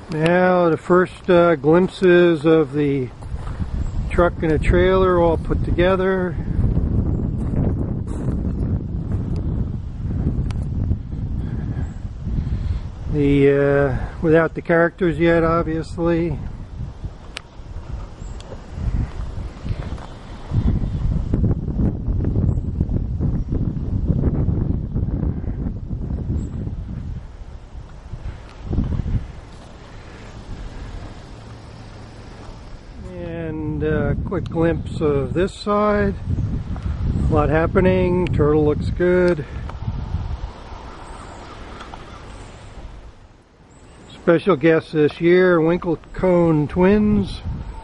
Now the first glimpses of the truck and a trailer all put together. Without the characters yet, obviously. And a quick glimpse of this side. A lot happening. Turtle looks good. Special guests this year, Winklecone twins.